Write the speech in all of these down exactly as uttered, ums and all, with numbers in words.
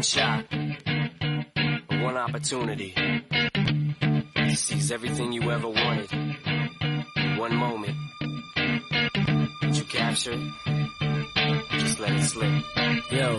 shot, one opportunity to seize everything you ever wanted in one moment. Did you capture it? Just let it slip. Yo.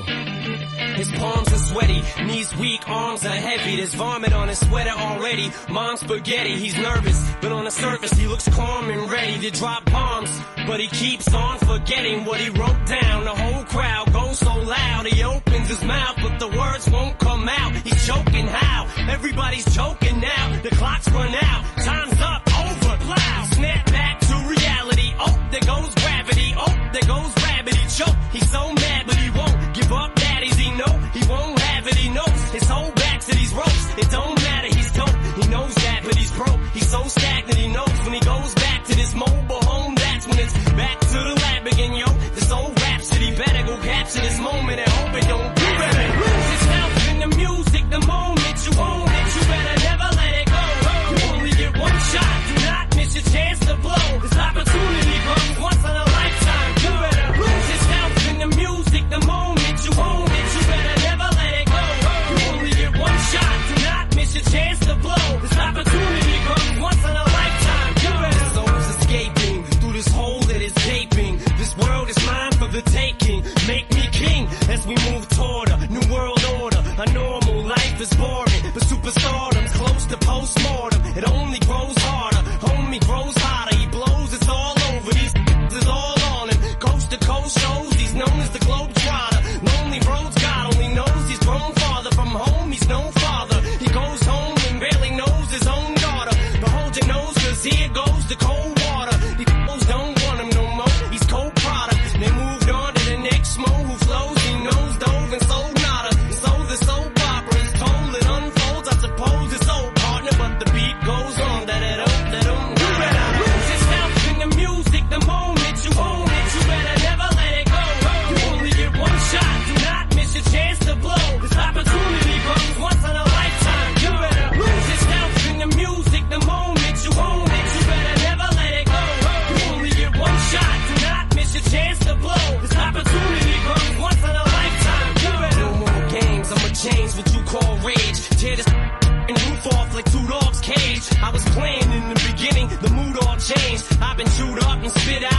His palms are sweaty, knees weak, arms are heavy. There's vomit on his sweater already. Mom's spaghetti, he's nervous, but on the surface he looks calm and ready to drop bombs. But he keeps on forgetting what he wrote down. The whole crowd goes so loud, he opens his mouth, but the words won't come out. He's choking how? Everybody's choking now. The clock's run out, time's up, over, loud. Snap back to reality. Oh, there goes gravity. Oh, there goes gravity. Choke. He's so mad, but he won't give up. Daddies, he know he won't have it. He knows his whole back to these ropes. It don't matter. He's dope. He knows that, but he's broke. He's so stagnant. He knows when he goes back to this mobile home, that's when it's back to the lab again. Yo, this old rhapsody better go capture this moment and hope it don't do better. Lose his health in the music. The moment you own it, you better never let it go. You only get one shot. Do not miss your chance to blow. This opportunity comes once in a lifetime. You better lose his health in the music. The moment you own it, you better never let it go. You only get one shot. Do not miss your chance to blow. This opportunity comes once in a lifetime. You better. His soul's escaping through this hole that is gaping. This world is mine for the taking. Make me king as we move toward a new world order. A normal life is boring, but superstardom's close to postmortem. It only grows harder. Homie grows hotter. He blows. It's all over. These is all on him. Coast to coast shows. He's known as the Globetrotter. Lonely roads. God only knows he's grown farther from home. He's no father. He goes home and barely knows his own daughter. But hold your nose, cause here goes the cold water. These fools don't want him no more. He's cold product. They moved on to the next mo who flows. He knows dove and sold nada. So the soap opera is told. It unfolds. I suppose it's old partner, but the beat goes on. That it up, that um. You better lose his health in the music. The moment you own it, you better never let it go. You only get one shot. Do not miss your chance to blow. This opportunity comes once in a lifetime. You better lose his health in the music. The moment you own it, you better never let it go. You only get one shot. Do not miss your chance to blow. This opportunity comes once in a lifetime. You better. No more games. I'ma change what you call rage. Tear this and roof off like two dogs' cage. I was playing in the beginning. The mood all changed. I've been chewed up and spit out.